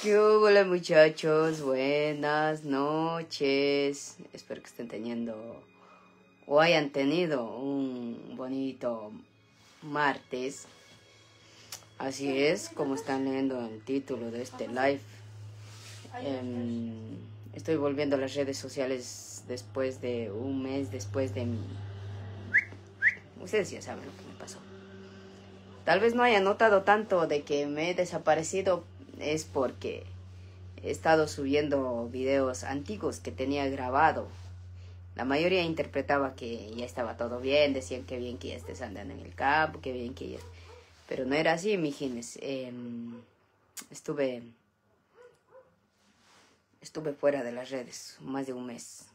Hola muchachos, buenas noches. Espero que estén teniendo o hayan tenido un bonito martes. Así es, como están leyendo el título de este live. Estoy volviendo a las redes sociales después de un mes, después de mi... Ustedes ya saben lo que me pasó. Tal vez no haya notado tanto de que me he desaparecido, es porque he estado subiendo videos antiguos que tenía grabado. La mayoría interpretaba que ya estaba todo bien, decían que bien que ya estés andando en el campo, que bien que ya... Pero no era así, mijines. Estuve fuera de las redes más de un mes.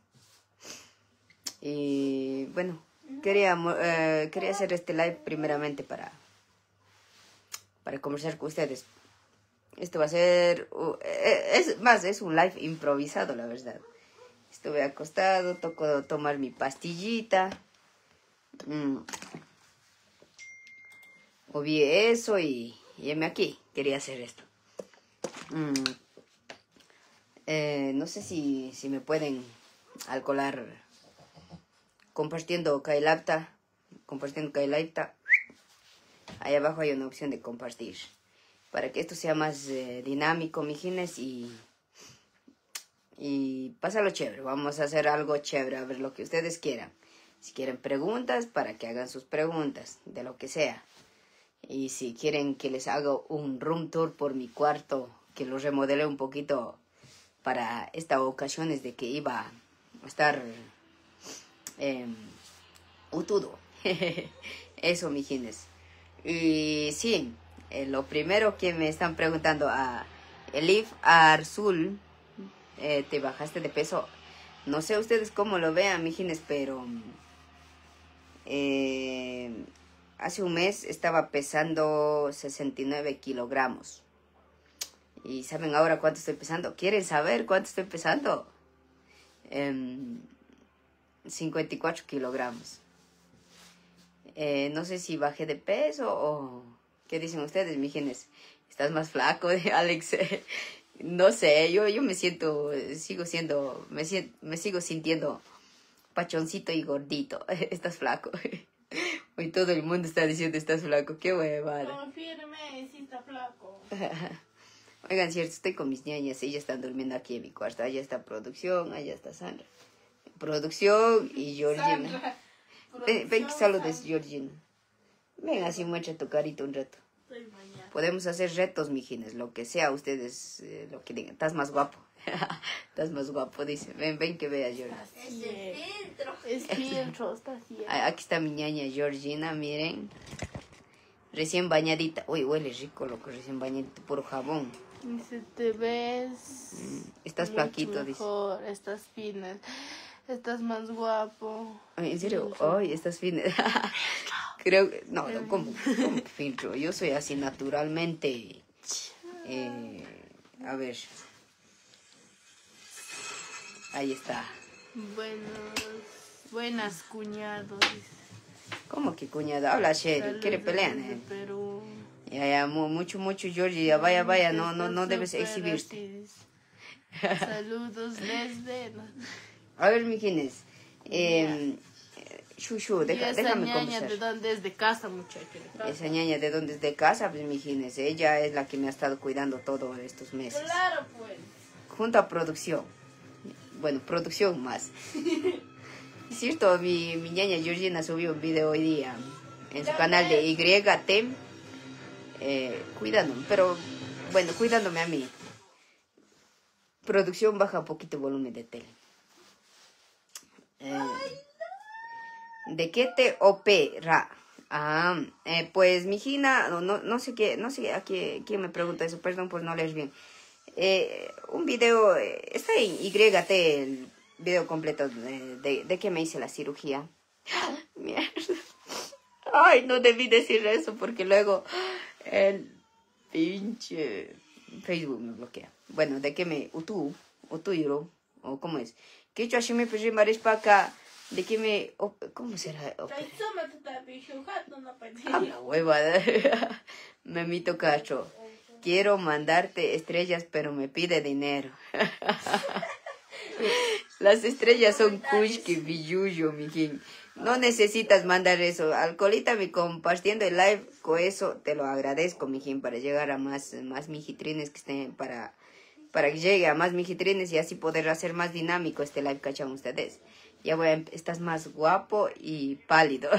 Y bueno, quería hacer este live primeramente para conversar con ustedes. Esto va a ser... es un live improvisado, la verdad. Estuve acostado, tocó tomar mi pastillita. Obvié eso y heme aquí. Quería hacer esto. No sé si me pueden alcoholar compartiendo Kailapta. Ahí abajo hay una opción de compartir. Para que esto sea más dinámico, mijines, y pásalo chévere. Vamos a hacer algo chévere, a ver lo que ustedes quieran. Si quieren preguntas, para que hagan sus preguntas, de lo que sea. Y si quieren que les haga un room tour por mi cuarto, que lo remodele un poquito para esta ocasión, es de que iba a estar utudo. Eso, mijines. Y sí, lo primero que me están preguntando a Elif Arzul, ¿te bajaste de peso? No sé ustedes cómo lo vean, mijines, pero hace un mes estaba pesando 69 kilogramos. ¿Y saben ahora cuánto estoy pesando? ¿Quieren saber cuánto estoy pesando? 54 kilogramos. No sé si bajé de peso o... ¿Qué dicen ustedes, mijines? ¿Estás más flaco, Alex? No sé, yo me siento... Me sigo sintiendo pachoncito y gordito. Estás flaco. Hoy todo el mundo está diciendo estás flaco. Qué huevada. Confirme si está flaco. Oigan, cierto, estoy con mis niñas. Ellas están durmiendo aquí en mi cuarto. Allá está producción, allá está Sandra. Producción y Georgina. Ven que saludes, Georgina. Ven, así muestra tu carita un rato. Podemos hacer retos, mijines, lo que sea, ustedes, lo que digan. Estás más guapo. Estás más guapo, dice. Ven que veas, Georgina. Es filtro, está así. Aquí está mi ñaña Georgina, miren. Recién bañadita. Uy, huele rico, loco, recién bañadita, puro jabón. Dice, te ves... Estás flaquito, mejor, dice. Estás fina. Estás más guapo. Ay, ¿en serio? Ay, estás fina. Creo que... No, ¿cómo filtro? Yo soy así naturalmente. A ver. Ahí está. Buenas, cuñados. ¿Cómo que cuñada? Habla serio, quiere pelear, Perú. Ya, mucho, Georgie, ya vaya, no debes exhibirte. Saludos desde... A ver, mijines, Shushu, déjame conversar. ¿De dónde es? De casa, muchacho. Esa ñaña de dónde es de casa, pues, mijines, ella es la que me ha estado cuidando todos estos meses. Claro, pues. Junto a producción. Bueno, producción más. Es cierto, mi ñaña Georgina subió un video hoy día en su canal de YT, cuidándome, pero bueno, cuidándome a mí. Producción, baja un poquito el volumen de tele. ¿De qué te opera? Pues mijina, no sé a quién me pregunta eso, perdón por no leer bien. Un video, está en YT el video completo de que me hice la cirugía. Mierda. Ay, no debí decir eso porque luego el pinche Facebook me bloquea. Bueno, de que me utuyuro, o cómo es. Que yo así me puse mares para acá. De que me... ¿Cómo será? Habla huevada. Me mito cacho. quiero mandarte estrellas, pero me pide dinero. Las estrellas son kushki, billuyo, mijín. No necesitas mandar eso. Alcoholita, me compartiendo el live, con eso te lo agradezco, mijín, para llegar a más mijitrines que estén, para que llegue a más mijitrines y así poder hacer más dinámico este live, ¿cachan ustedes? Ya estás más guapo y pálido.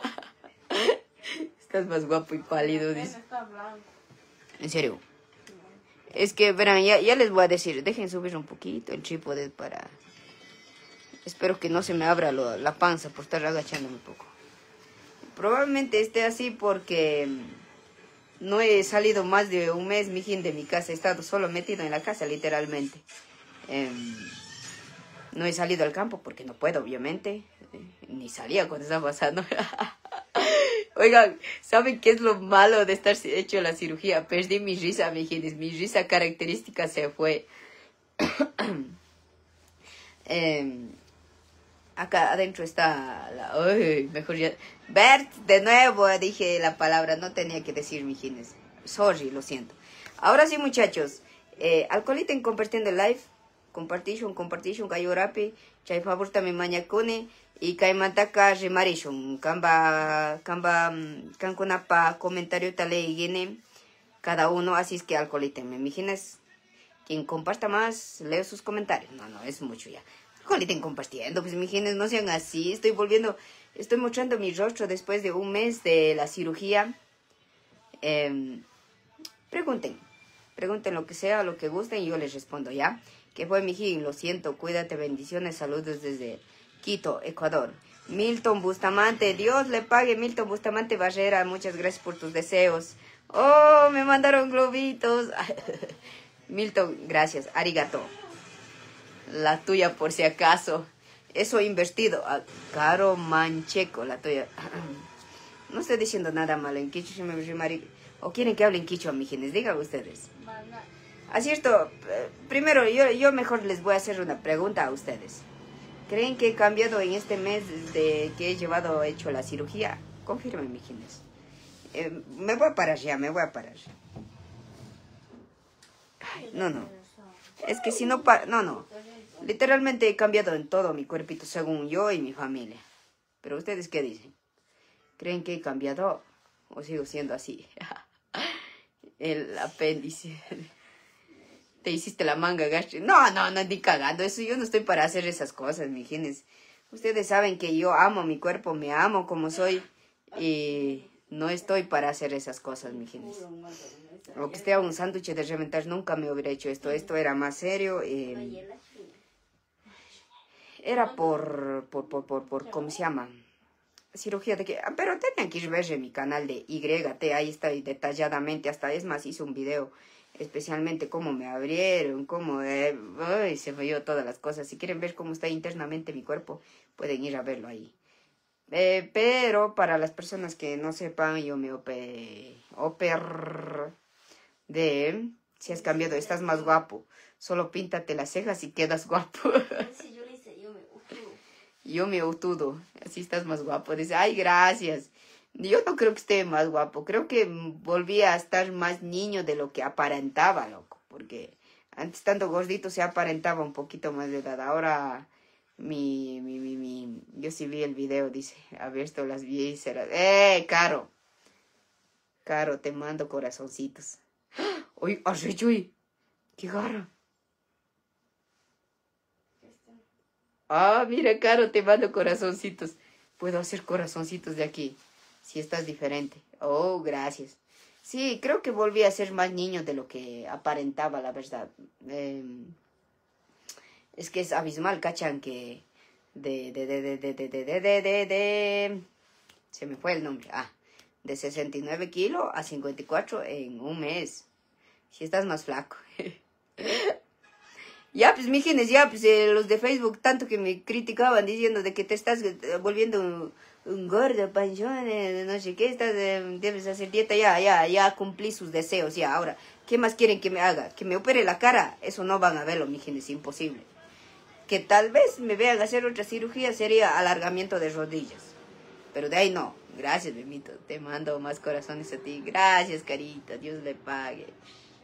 Estás más guapo y pálido, dice. En serio. Es que, verán, ya les voy a decir, dejen subir un poquito el trípode para... Espero que no se me abra la panza por estar agachándome un poco. Probablemente esté así porque no he salido más de un mes, mijín, de mi casa. He estado solo metido en la casa, literalmente. No he salido al campo porque no puedo, obviamente. Ni salía cuando estaba pasando. Oigan, ¿saben qué es lo malo de estar hecho la cirugía? Perdí mi risa, mijines. Mi risa característica se fue. Acá adentro está la... Uy, mejor ya... Bert, de nuevo dije la palabra. No tenía que decir, mijines. Sorry, lo siento. Ahora sí, muchachos. Alcoholita en compartiendo el live. Compartition, kayo rapi. Chay favor también mañacune. Y kaimantaka remarishon. Kankunapa comentario tale y cada uno. Así es que alcoholítenme, mijines. Quien comparta más, leo sus comentarios. No, es mucho ya. Alcoholiten compartiendo, pues mijines, no sean así. Estoy mostrando mi rostro después de un mes de la cirugía. Pregunten lo que sea, lo que gusten y yo les respondo, ¿ya? ¿Qué fue, mijín? Lo siento, cuídate, bendiciones, saludos desde Quito, Ecuador. Milton Bustamante, Dios le pague, Milton Bustamante Barrera, muchas gracias por tus deseos. Oh, me mandaron globitos. Milton, gracias, arigato. La tuya por si acaso. Eso invertido. Caro Mancheco, la tuya. No estoy diciendo nada malo en quichua. ¿O quieren que hable en quichua, mijines? Digan ustedes. Así esto, primero yo mejor les voy a hacer una pregunta a ustedes. ¿Creen que he cambiado en este mes desde que he hecho la cirugía? Confirmen, mijines. Me voy a parar ya, Ay, no. Es que si no... No. Literalmente he cambiado en todo mi cuerpito, según yo y mi familia. Pero ¿ustedes qué dicen? ¿Creen que he cambiado o sigo siendo así? El apéndice. Te hiciste la manga gástrica. No, ni cagando. Eso yo no estoy para hacer esas cosas, mijines. Ustedes saben que yo amo mi cuerpo, me amo como soy. Y no estoy para hacer esas cosas, mijines. O que esté a un sándwich de reventar, nunca me hubiera hecho esto. Esto era más serio. Era por ¿cómo se llama? Cirugía de que... Pero tenían que ir a ver en mi canal de YT. Ahí está detalladamente. Hasta es más, hice un video especialmente cómo me abrieron, cómo... se me dio todas las cosas. Si quieren ver cómo está internamente mi cuerpo, pueden ir a verlo ahí. Pero para las personas que no sepan, yo me de... Si has cambiado, estás más guapo. Solo píntate las cejas y quedas guapo. Sí, yo le hice, yo me utudo. Yo me utudo. Así estás más guapo. Dice, ay, gracias. Yo no creo que esté más guapo. Creo que volví a estar más niño de lo que aparentaba, loco. Porque antes estando gordito se aparentaba un poquito más de edad. Ahora yo sí vi el video, dice, a ver esto las vísceras. Caro. Caro, te mando corazoncitos. Uy, arrechuy. Qué garra. Mira, Caro, te mando corazoncitos. Puedo hacer corazoncitos de aquí. Si estás diferente. Oh, gracias. Sí, creo que volví a ser más niño de lo que aparentaba, la verdad. Es que es abismal, ¿cachan? Que se me fue el nombre. De 69 kilos a 54 en un mes. Si estás más flaco. Ya, pues, mijines, los de Facebook tanto que me criticaban diciendo de que te estás volviendo un gordo, panchón, no sé qué, debes hacer dieta, ya cumplí sus deseos, ya, ahora, ¿qué más quieren que me haga? ¿Que me opere la cara? Eso no van a verlo, mijines, imposible. Que tal vez me vean hacer otra cirugía sería alargamiento de rodillas, pero de ahí no. Gracias, bebito, te mando más corazones a ti, gracias, carita, Dios le pague.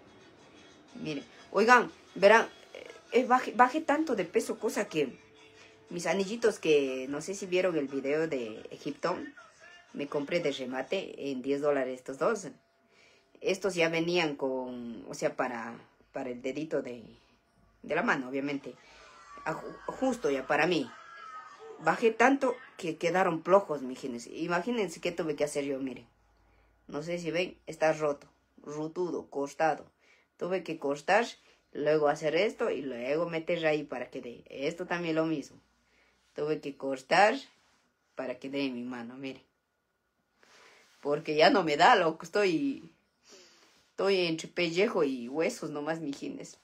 Miren, oigan, verán, bajé tanto de peso, cosa que mis anillitos que no sé si vieron el video de Egipto, me compré de remate en $10 estos dos. Estos ya venían con, o sea, para el dedito de la mano, obviamente. Justo ya para mí. Bajé tanto que quedaron flojos, mijines. Imagínense qué tuve que hacer yo, miren. No sé si ven, está roto, rutudo, cortado. Tuve que cortar, luego hacer esto y luego meter ahí para que dé. Esto también lo mismo. Tuve que cortar para que dé en mi mano, miren. Porque ya no me da, loco. Estoy entre pellejo y huesos nomás, mijines.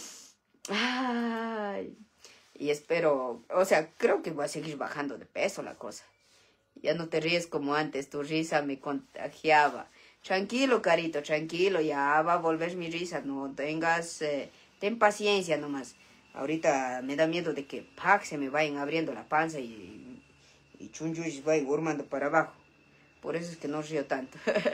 Ay. Y espero, o sea, creo que voy a seguir bajando de peso la cosa. Ya no te ríes como antes, tu risa me contagiaba. Tranquilo, carito, tranquilo, ya va a volver mi risa. No tengas, ten paciencia nomás. Ahorita me da miedo de que se me vayan abriendo la panza y chunchus vayan hurmando para abajo. Por eso es que no río tanto.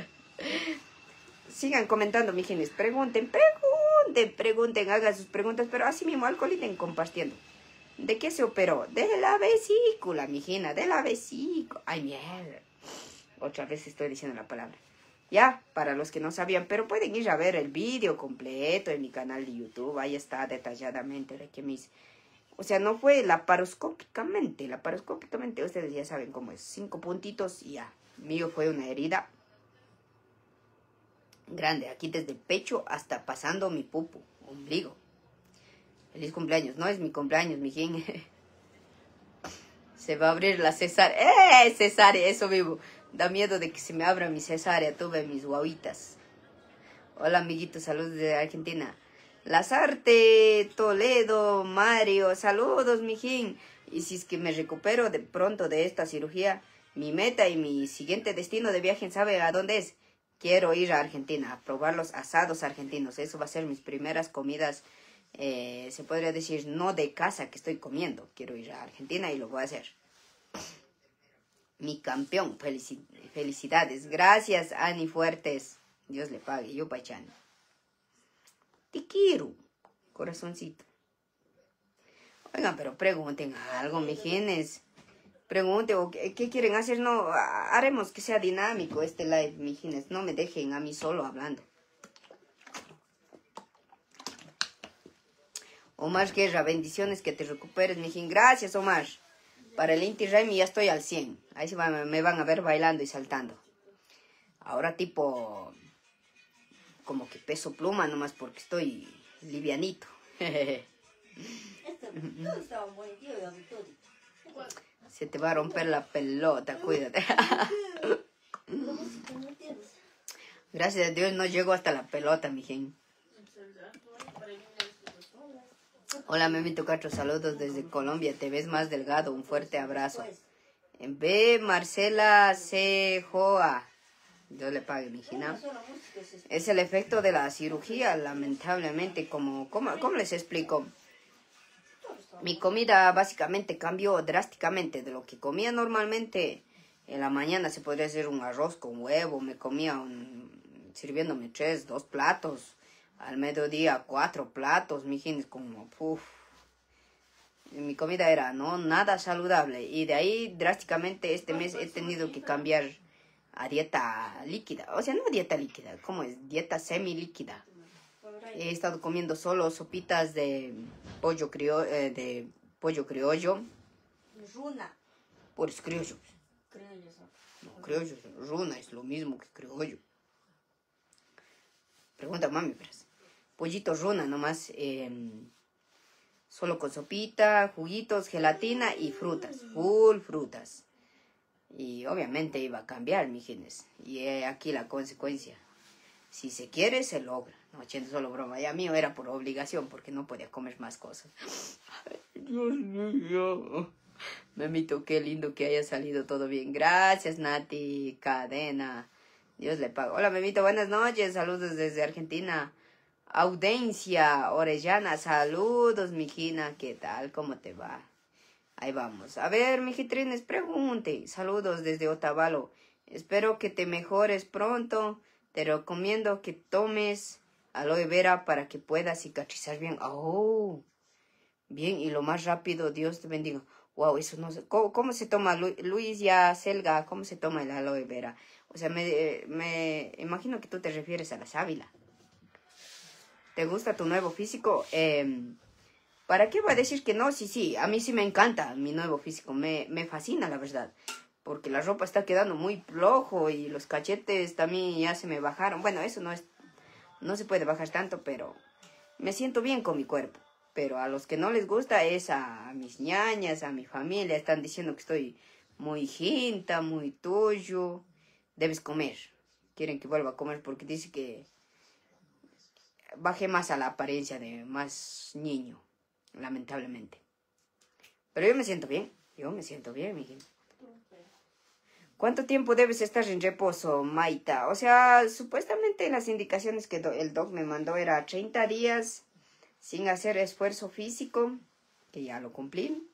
Sigan comentando, mijines. Pregunten, hagan sus preguntas, pero así mismo alcoholiten compartiendo. ¿De qué se operó? De la vesícula, mijina, de la vesícula. Ay, mierda. Otra vez estoy diciendo la palabra. Ya, para los que no sabían, pero pueden ir a ver el vídeo completo en mi canal de YouTube. Ahí está detalladamente de que o sea, no fue laparoscópicamente. Laparoscópicamente, ustedes ya saben cómo es. 5 puntitos y ya. Mío fue una herida grande, aquí desde el pecho hasta pasando mi pupo, ombligo. Feliz cumpleaños. No es mi cumpleaños, mijín. Se va a abrir la cesárea. Cesárea, eso vivo. Da miedo de que se me abra mi cesárea. Tuve mis guaguitas. Hola, amiguitos. Saludos de Argentina. Lazarte, Toledo, Mario. Saludos, mijín. Y si es que me recupero de pronto de esta cirugía, mi meta y mi siguiente destino de viaje, ¿sabe a dónde es? Quiero ir a Argentina a probar los asados argentinos. Eso va a ser mis primeras comidas. Se podría decir no de casa que estoy comiendo. Quiero ir a Argentina y lo voy a hacer. Mi campeón, felicidades. Gracias, Ani Fuertes. Dios le pague. Yo, Pachán. Te quiero, corazoncito. Oigan, pero pregunten algo, mijines. Pregunten, o ¿qué quieren hacer? No, haremos que sea dinámico este live, mijines. No me dejen a mí solo hablando. Omar Guerra, bendiciones, que te recuperes, mijín. Gracias, Omar. Para el Inti Raymi ya estoy al 100. Ahí se me van a ver bailando y saltando. Ahora tipo, como que peso pluma nomás porque estoy livianito. Se te va a romper la pelota, cuídate. Gracias a Dios no llego hasta la pelota, mijín. Hola, Memito Castro, saludos desde Colombia. Te ves más delgado, un fuerte abrazo. B. Marcela Cejoa. Dios le pague, mijina. Es el efecto de la cirugía, lamentablemente. ¿Cómo les explico? Mi comida básicamente cambió drásticamente de lo que comía normalmente. En la mañana se podría hacer un arroz con huevo. Me comía sirviéndome 2 platos. Al mediodía 4 platos, mijines, como mi comida era nada saludable. Y de ahí drásticamente este mes he tenido que cambiar a dieta líquida. O sea, no dieta líquida, ¿cómo es? Dieta semilíquida. He estado comiendo solo sopitas de pollo criollo. Runa. Pues criollo. No, criollo. Runa es lo mismo que criollo. Pregunta mami, pero pollito runa nomás, solo con sopita, juguitos, gelatina y frutas, full frutas. Y obviamente iba a cambiar, mijines. Y aquí la consecuencia. Si se quiere, se logra. No, echando solo broma. Ya mío era por obligación, porque no podía comer más cosas. Ay, Dios mío. Memito, qué lindo que haya salido todo bien. Gracias, Nati Cadena. Dios le pague. Hola, Memito, buenas noches. Saludos desde Argentina. Audencia Orellana, saludos, mijina. ¿Qué tal? ¿Cómo te va? Ahí vamos. A ver, mijitrines, pregunte. Saludos desde Otavalo. Espero que te mejores pronto. Te recomiendo que tomes aloe vera para que pueda cicatrizar bien. Oh, bien, y lo más rápido, Dios te bendiga. Wow, eso no sé. ¿Cómo se toma, Luis ya Selga? ¿Cómo se toma el aloe vera? O sea, me imagino que tú te refieres a la sábila. ¿Te gusta tu nuevo físico? ¿Para qué voy a decir que no? Sí, sí, a mí sí me encanta mi nuevo físico. Me fascina, la verdad. Porque la ropa está quedando muy flojo y los cachetes también ya se me bajaron. Bueno, eso no se puede bajar tanto, pero me siento bien con mi cuerpo. Pero a los que no les gusta es a mis ñañas, a mi familia. Están diciendo que estoy muy jinta, muy tuyo. Debes comer. Quieren que vuelva a comer porque dice que bajé más a la apariencia de más niño, lamentablemente. Pero yo me siento bien. Yo me siento bien, mi hija. ¿Cuánto tiempo debes estar en reposo, Maita? O sea, supuestamente las indicaciones que el doc me mandó era 30 días sin hacer esfuerzo físico, que ya lo cumplí.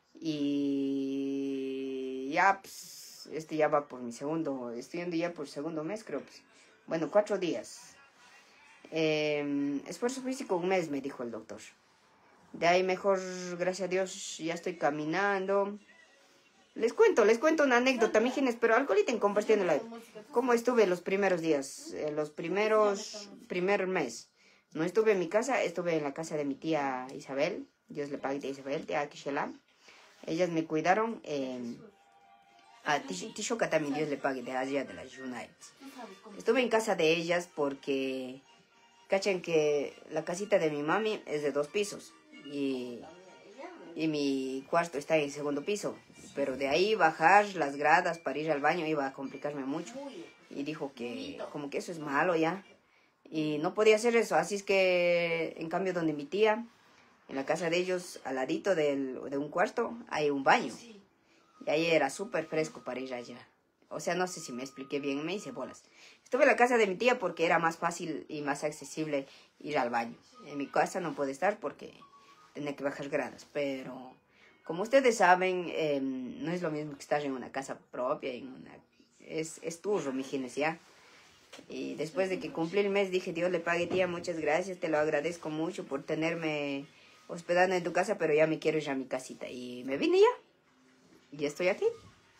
Y ya, pues, este ya va por mi estoy yendo ya por segundo mes, creo. Pues. Bueno, 4 días. Esfuerzo físico 1 mes, me dijo el doctor. De ahí mejor, gracias a Dios, ya estoy caminando. Les cuento una anécdota, mijines, pero alcoholita en compartiendo live. ¿Cómo estuve los primeros días? Primer mes. No estuve en mi casa, estuve en la casa de mi tía Isabel. Dios le pague, tía Isabel, tía Kishela. Ellas me cuidaron. A Tishoka también, Dios le pague, de allá de las United. Estuve en casa de ellas porque... Cachen que la casita de mi mami es de 2 pisos. Y mi cuarto está en el segundo piso. Pero de ahí bajar las gradas para ir al baño iba a complicarme mucho. Y dijo que como que eso es malo ya. Y no podía hacer eso. Así es que, en cambio, donde mi tía, en la casa de ellos, al ladito de un cuarto, hay un baño. Y ahí era súper fresco para ir allá. O sea, no sé si me expliqué bien, me hice bolas. Estuve en la casa de mi tía porque era más fácil y más accesible ir al baño. En mi casa no puede estar porque tenía que bajar gradas, pero... Como ustedes saben, no es lo mismo que estar en una casa propia, es turro, mijines, ya. Y después de que cumplí el mes, dije, Dios le pague, tía, muchas gracias, te lo agradezco mucho por tenerme hospedando en tu casa, pero ya me quiero ir a mi casita. Y me vine ya, y estoy aquí.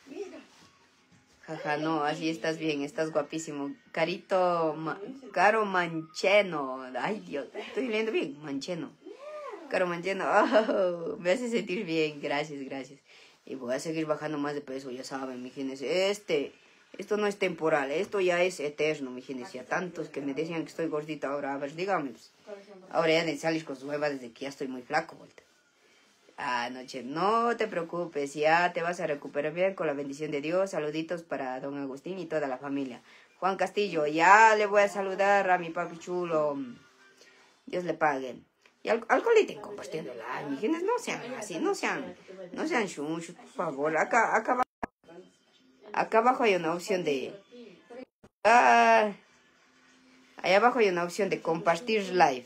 Jaja, no, así estás bien, estás guapísimo. Caro Mancheno, ay Dios, estoy leyendo bien, Mancheno. Caro Mancheno, oh, me hace sentir bien, gracias. Y voy a seguir bajando más de peso, ya saben, mijines. Esto no es temporal, esto ya es eterno, mijines. Ya tantos que me decían que estoy gordita ahora, a ver, dígame. Pues, ahora ya de salir con su hueva desde que ya estoy muy flaco, vuelta. Noche, no te preocupes, ya te vas a recuperar bien con la bendición de Dios. Saluditos para don Agustín y toda la familia. Juan Castillo, ya le voy a saludar a mi papi chulo. Dios le pague. Y alcoholita compartiendo la, mijines, no sean así, no sean chunchos, por favor. Acá abajo hay una opción de... ahí abajo hay una opción de compartir live.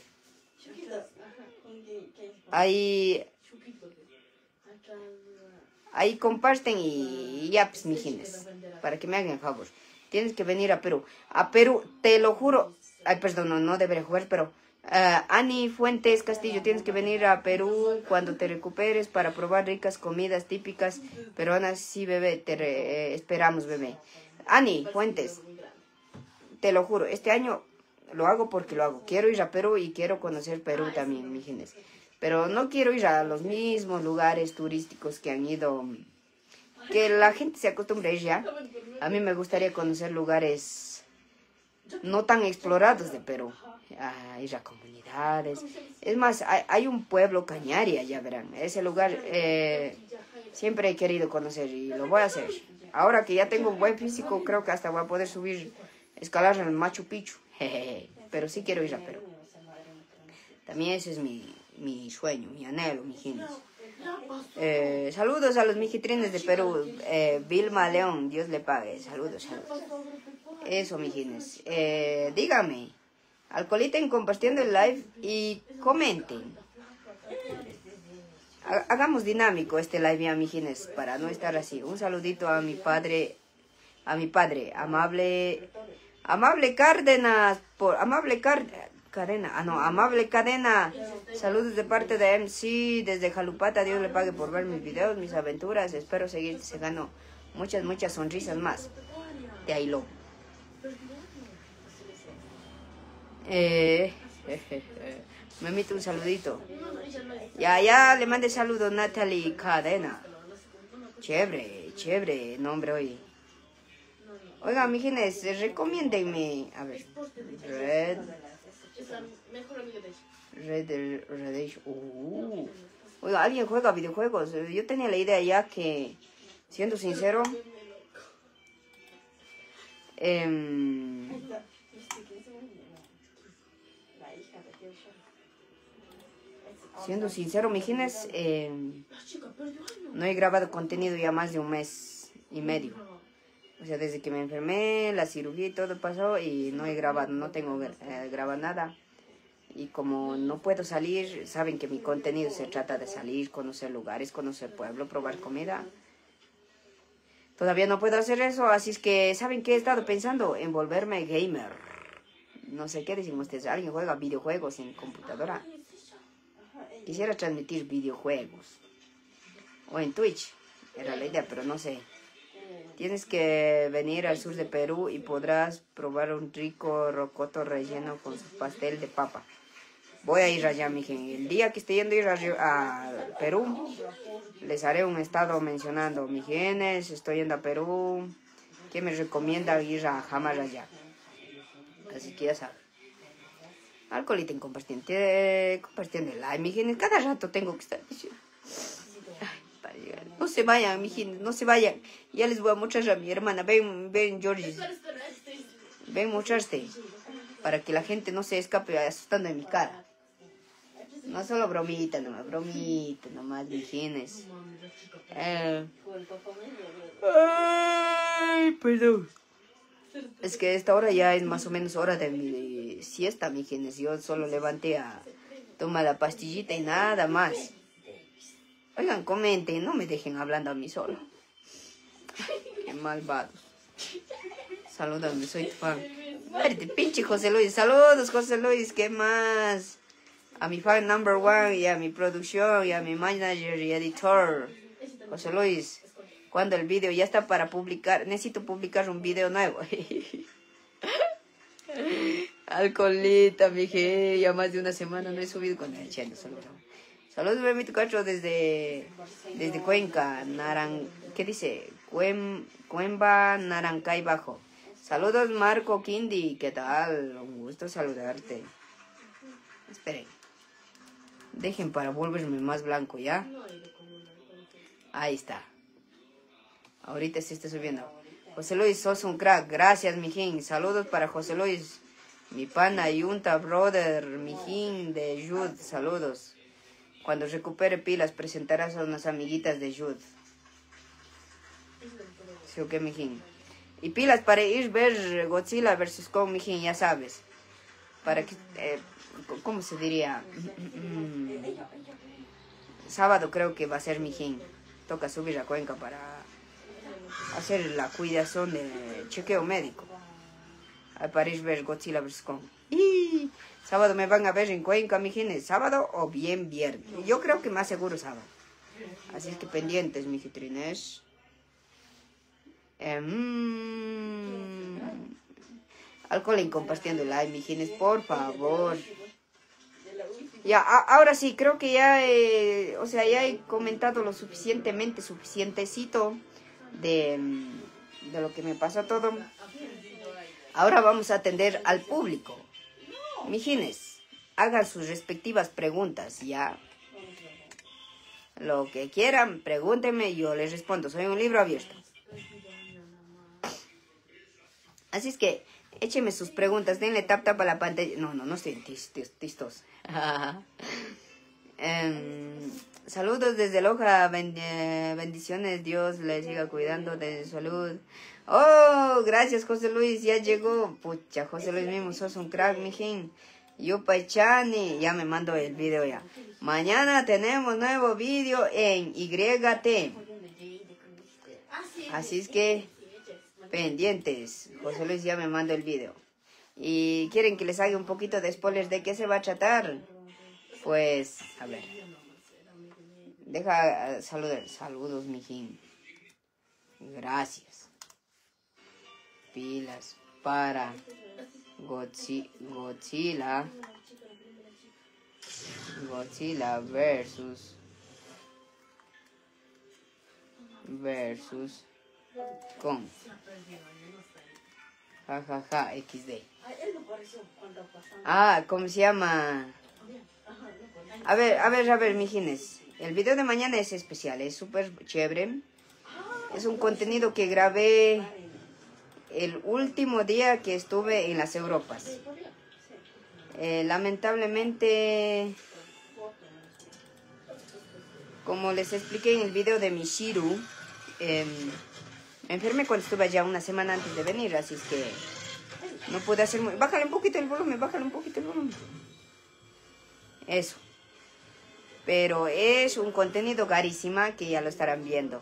Ahí comparten y ya, pues, mijines, para que me hagan favor. Tienes que venir a Perú. A Perú, te lo juro. Ay, perdón, no debería jugar, pero... Ani Fuentes Castillo, tienes que venir a Perú cuando te recuperes para probar ricas comidas típicas peruanas. Sí, bebé, te esperamos, bebé. Ani Fuentes, te lo juro, este año lo hago porque lo hago. Quiero ir a Perú y quiero conocer Perú también, mijines. Pero no quiero ir a los mismos lugares turísticos que han ido, que la gente se acostumbre a ir ya. A mí me gustaría conocer lugares no tan explorados de Perú. Ir a comunidades. Es más, hay un pueblo Cañaria, ya verán. Ese lugar siempre he querido conocer y lo voy a hacer. Ahora que ya tengo un buen físico, creo que hasta voy a poder escalar el Machu Picchu. Pero sí quiero ir a Perú. También ese es mi sueño, mi anhelo, mi genios. Saludos a los mijitrines de Perú. Vilma León, Dios le pague. Saludos. Eso, mijines. Dígame. Alcoholiten compartiendo el live y comenten. Hagamos dinámico este live, ya, mijines, para no estar así. Un saludito a mi padre, amable Cárdenas, Cadena. Ah, no, Amable Cadena. Saludos de parte de MC desde Jalupata. Dios le pague por ver mis videos, mis aventuras. Espero seguir sacando muchas sonrisas más. De ahí lo. Me emite un saludito. Ya le mandé saludos Natalie Cadena. Chévere nombre hoy. Oiga, mijines, recomiéndenme. A ver. Red. Oiga, ¿alguien juega videojuegos? Yo tenía la idea ya que, siendo sincero, mijines, no he grabado contenido ya más de 1 mes y medio. O sea, desde que me enfermé, la cirugía y todo pasó y no he grabado, no tengo grabado nada. Y como no puedo salir, saben que mi contenido se trata de salir, conocer lugares, conocer pueblo, probar comida. Todavía no puedo hacer eso, así es que, ¿saben qué he estado pensando? En volverme gamer. No sé qué dicen ustedes, ¿alguien juega videojuegos en computadora? Quisiera transmitir videojuegos. O en Twitch, era la idea, pero no sé. Tienes que venir al sur de Perú y podrás probar un rico rocoto relleno con su pastel de papa. Voy a ir allá, mijen. El día que esté yendo a Perú, les haré un estado mencionando, mijines, estoy yendo a Perú. ¿Quién me recomienda ir a Jamaraya? Así que ya saben. Alcoholita en compartiendo like, mijines. Cada rato tengo que estar diciendo. No se vayan, mijines, no se vayan. Ya les voy a mostrar a mi hermana. Ven, Georgie. Ven, mostrarte. Para que la gente no se escape asustando en mi cara. No solo bromita nomás, mijines. Ay, perdón. Es que esta hora ya es más o menos hora de mi siesta, mijines. Yo solo levanté a tomar la pastillita y nada más. Oigan, comenten, no me dejen hablando a mí solo. Qué malvados. Salúdame, soy tu fan. Verte, pinche José Luis. Saludos, José Luis, ¿qué más? A mi fan number 1 y a mi producción y a mi manager y editor. José Luis, cuando el video ya está para publicar, necesito publicar un video nuevo. Alcoholita, mije, ya más de 1 semana no he subido con el chendo. Saludos, Bemito Cacho, desde Cuenca, ¿qué dice? Cuemba, Narancay Bajo. Saludos, Marco Quindi, ¿qué tal? Un gusto saludarte. Esperen. Dejen para volverme más blanco, ¿ya? Ahí está. Ahorita sí está subiendo. José Luis, sos un crack. Gracias, mijín. Saludos para José Luis. Mi pana, Yunta, brother, mijín de Yud. Saludos. Cuando recupere pilas, presentarás a unas amiguitas de Yud. ¿Sí o qué, mijín? Y pilas para ir ver Godzilla vs. Kong, mijín, ya sabes. Para que... ¿cómo se diría? Sábado creo que va a ser, mijín. Toca subir a Cuenca para hacer la cuidación de chequeo médico. Para ir ver Godzilla vs. Kong. Y sábado me van a ver en Cuenca, mijines. Sábado o bien viernes. Yo creo que más seguro sábado. Así es que pendientes, mijitrines. Alcohol en compartiendo like, mijines, por favor. Ya, ahora sí, creo que ya, ya he comentado lo suficientecito de lo que me pasó todo. Ahora vamos a atender al público. Mijines, hagan sus respectivas preguntas, ya. Lo que quieran, pregúntenme y yo les respondo. Soy un libro abierto. Así es que, échenme sus preguntas, denle tap a la pantalla. No estoy tistos. Saludos desde Loja, bendiciones, Dios les siga cuidando de su salud. Oh, gracias José Luis, ya llegó. Pucha, José Luis mismo, sos un crack, mijín. Yupaychani, ya me mando el video ya. Mañana tenemos nuevo video en YT. Así es que, pendientes. José Luis ya me manda el video. y quieren que les haga un poquito de spoilers de qué se va a tratar, pues, a ver. Deja saludar. Saludos, mijín. Gracias. Pilas para Godzilla. Godzilla versus Kong. Jajaja, XD. Ah, ¿cómo se llama? A ver, mijines. El video de mañana es especial, es súper chévere. Es un contenido que grabé el último día que estuve en las Europas. Lamentablemente, como les expliqué en el video de Mishiru, me enfermé cuando estuve allá una semana antes de venir, así es que no pude hacer muy... Bájale un poquito el volumen, Eso. Pero es un contenido carísima que ya lo estarán viendo.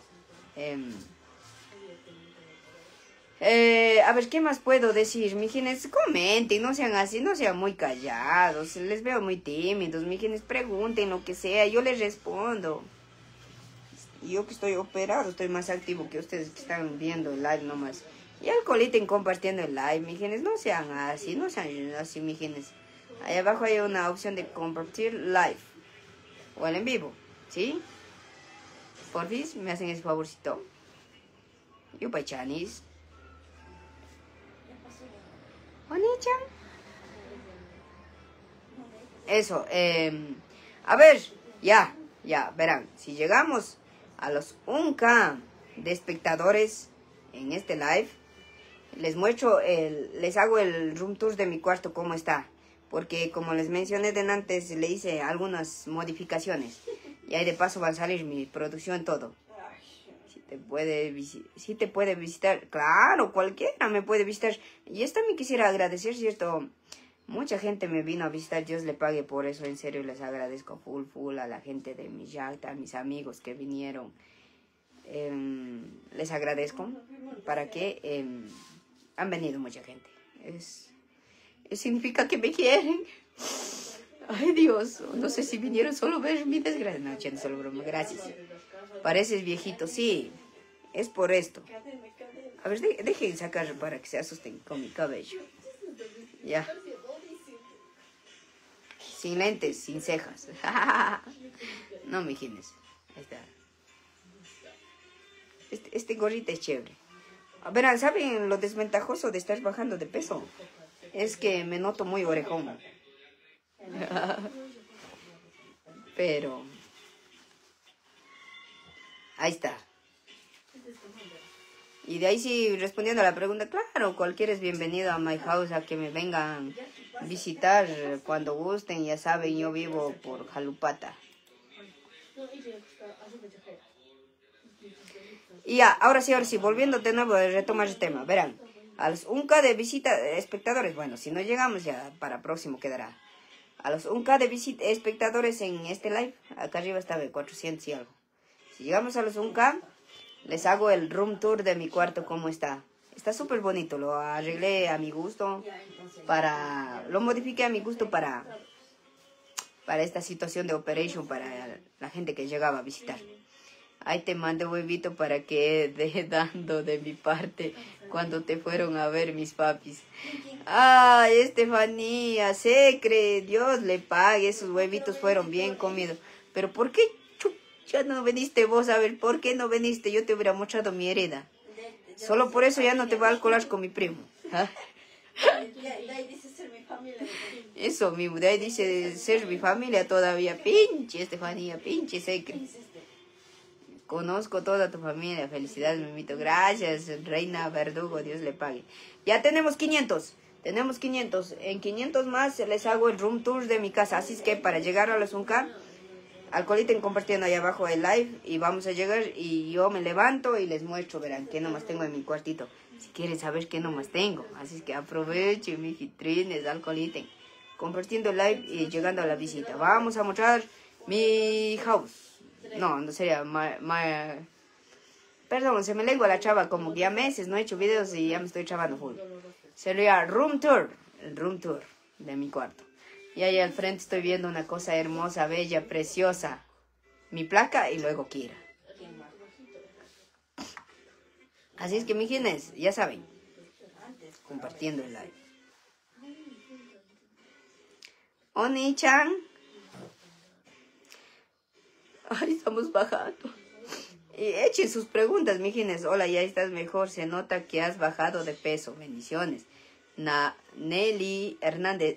A ver, ¿qué más puedo decir? Mijines, comenten, no sean así, no sean muy callados. Les veo muy tímidos, mijines, pregunten lo que sea, yo les respondo. Yo que estoy operado, estoy más activo que ustedes que están viendo el live nomás. Y alcoholiten compartiendo el live, mijines, no sean así, mijines. Ahí abajo hay una opción de compartir live o el en vivo, ¿sí? Porfis, me hacen ese favorcito. Yupai chanis. Oni-chan. Eso, a ver, ya, verán, si llegamos a los 1K de espectadores en este live, les muestro, les hago el room tour de mi cuarto, cómo está. Porque como les mencioné de antes, le hice algunas modificaciones. Y ahí de paso va a salir mi producción, todo. Si te puede visitar, claro, cualquiera me puede visitar. Y esto me quisiera agradecer, ¿cierto? Mucha gente me vino a visitar, Dios le pague por eso, en serio les agradezco full a la gente de mi yacta, a mis amigos que vinieron. Les agradezco, para que han venido mucha gente. Significa que me quieren. Ay, Dios, no sé si vinieron solo a ver mi desgracia. No, echando solo broma, gracias. Pareces viejito, sí, es por esto. A ver, dejen sacar para que se asusten con mi cabello. Ya. Sin lentes, sin cejas. No, mijines. Ahí está. Este gorrito es chévere. A ver, ¿saben lo desventajoso de estar bajando de peso? Es que me noto muy orejón. Pero ahí está. Y de ahí sí, respondiendo a la pregunta, claro, cualquiera es bienvenido a my house, a que me vengan a visitar cuando gusten. Ya saben, yo vivo por Jalupata. Y ya, ahora sí, volviendo de nuevo a retomar el tema. Verán, a los 1K de espectadores, bueno, si no llegamos ya para próximo quedará. A los 1K de espectadores en este live, acá arriba está de 400 y algo. Si llegamos a los 1K, les hago el room tour de mi cuarto, cómo está. Está súper bonito, lo arreglé a mi gusto, lo modifiqué a mi gusto para esta situación de operation, para la gente que llegaba a visitar. Ahí te mando huevito para que dando de mi parte cuando te fueron a ver mis papis. Ay, Estefanía, se cree, Dios le pague, esos huevitos fueron bien comidos. Pero ¿por qué ya no viniste vos? A ver, ¿por qué no viniste? Yo te hubiera mostrado mi herida. Solo por eso ya no te voy a alcoholar con mi primo. ¿Ah? Eso mismo, de ahí dice ser mi familia todavía. Pinche Estefanía, pinche secre. Conozco toda tu familia. Felicidades, mimito. Gracias, Reina Verdugo. Dios le pague. Ya tenemos 500. Tenemos 500. En 500 más les hago el room tour de mi casa. Así es que para llegar a los 1K, alcoholiten compartiendo ahí abajo el live. Y vamos a llegar y yo me levanto y les muestro. Verán qué nomás tengo en mi cuartito. Si quieren saber qué nomás tengo. Así es que aprovechen, mis jitrines, alcoholiten. Compartiendo el live y llegando a la visita. Vamos a mostrar mi house. No sería... Perdón, se me lengua la chava, como que ya meses no he hecho videos y ya me estoy chavando full. Sería room tour. el room tour de mi cuarto. Y ahí al frente estoy viendo una cosa hermosa, bella, preciosa. Mi placa y luego Kira. Así es que, mijines, ya saben, compartiendo el live. Oni-chan. Ay, estamos bajando. Y echen sus preguntas, mijines. Hola, ya estás mejor. Se nota que has bajado de peso. Bendiciones. Nelly Hernández.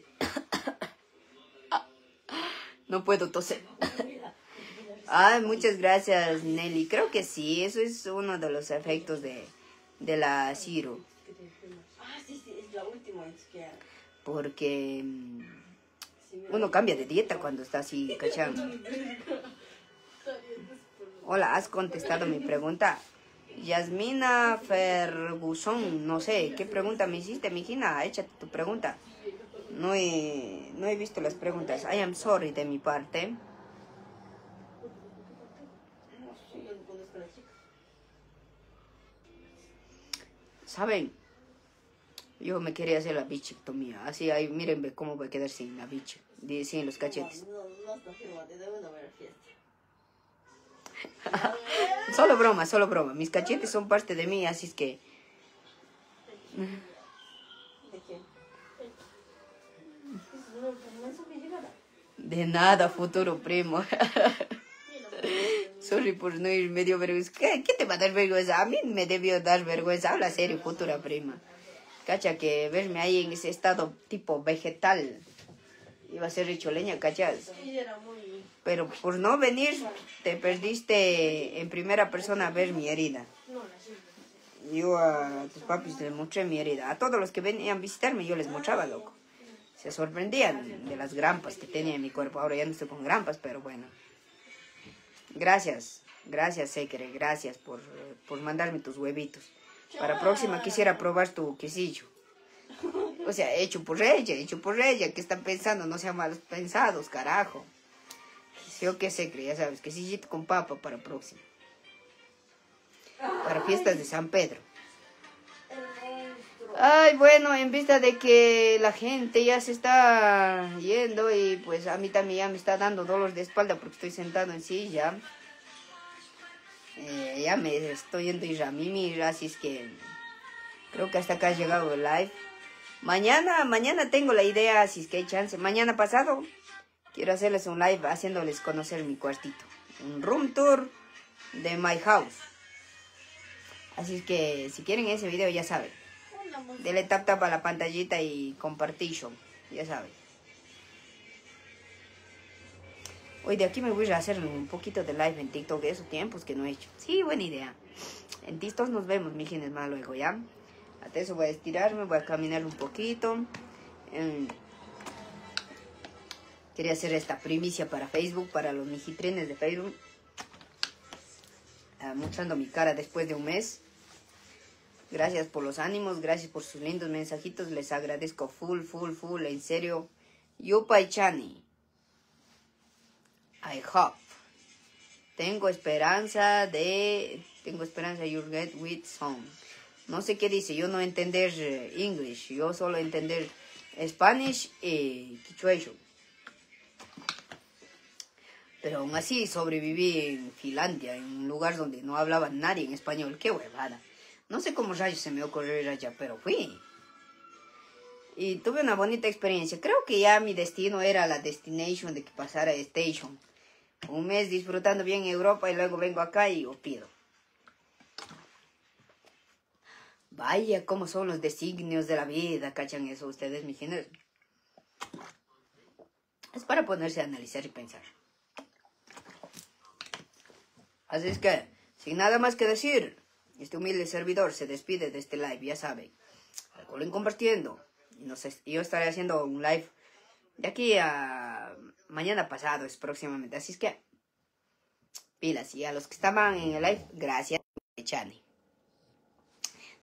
No puedo toser. Ay, muchas gracias, Nelly. Creo que sí, eso es uno de los efectos de la Ciro. Sí, es la última. Porque uno cambia de dieta cuando está así, cachando. Hola, ¿has contestado mi pregunta? Yasmina Ferguson, no sé, ¿qué pregunta me hiciste, mijina? Échate tu pregunta. No he visto las preguntas. I am sorry de mi parte. ¿Saben? Yo me quería hacer la bichectomía. Así, ahí, miren cómo voy a quedar sin la bicha. Sin los cachetes. No está firmado, te deben haber fiesta. Solo broma, solo broma. Mis cachetes son parte de mí, así es que... ¿De quién? De nada, futuro primo. Sorry por no ir medio vergüenza. ¿Qué te va a dar vergüenza? A mí me debió dar vergüenza. Habla serio, futura prima. Cacha que verme ahí en ese estado tipo vegetal. Iba a ser hecho leña, cachas. Pero por no venir, te perdiste en primera persona a ver mi herida. Yo a tus papis les mostré mi herida. A todos los que venían a visitarme yo les mostraba, loco. Se sorprendían de las grampas que tenía en mi cuerpo. Ahora ya no estoy con grampas, pero bueno. Gracias, Sekere, gracias por mandarme tus huevitos. Para próxima quisiera probar tu quesillo. O sea, hecho por ella. ¿Qué están pensando? No sean malos pensados, carajo. Yo qué sé, ya sabes, quesillito con papa para próxima. Para fiestas de San Pedro. Ay, bueno, en vista de que la gente ya se está yendo y pues a mí también ya me está dando dolor de espalda porque estoy sentado en silla. Ya me estoy yendo a ir a mimir, así es que creo que hasta acá ha llegado el live. Mañana tengo la idea, si es que hay chance. Mañana pasado quiero hacerles un live haciéndoles conocer mi cuartito. Un room tour de my house. Así es que si quieren ese video ya saben. Dele tap a la pantallita y compartition. Ya saben. Hoy de aquí me voy a hacer un poquito de live en TikTok. De esos tiempos que no he hecho. Sí, buena idea. En TikTok nos vemos, mijines, más luego, ¿ya? Hasta eso voy a estirarme, voy a caminar un poquito. Quería hacer esta primicia para Facebook, para los mijitrines de Facebook. Mostrando mi cara después de un mes. Gracias por los ánimos, gracias por sus lindos mensajitos. Les agradezco full, en serio. Yupai Chani. I hope. Tengo esperanza you'll get with some. No sé qué dice, yo no entender English, yo solo entender Spanish y Quichuecho. Pero aún así sobreviví en Finlandia, en un lugar donde no hablaba nadie en español. ¡Qué huevada! No sé cómo rayos se me ocurrió ir allá, pero fui. Y tuve una bonita experiencia. Creo que ya mi destino era la destination de que pasara station. Un mes disfrutando bien en Europa y luego vengo acá y os pido. Vaya, cómo son los designios de la vida, ¿cachan eso ustedes, mi género? Es para ponerse a analizar y pensar. Así es que, sin nada más que decir, este humilde servidor se despide de este live, ya saben. Recuerden compartiendo. Yo estaré haciendo un live de aquí a mañana pasado, es próximamente. Así es que, pilas. Y a los que estaban en el live, gracias, Chani.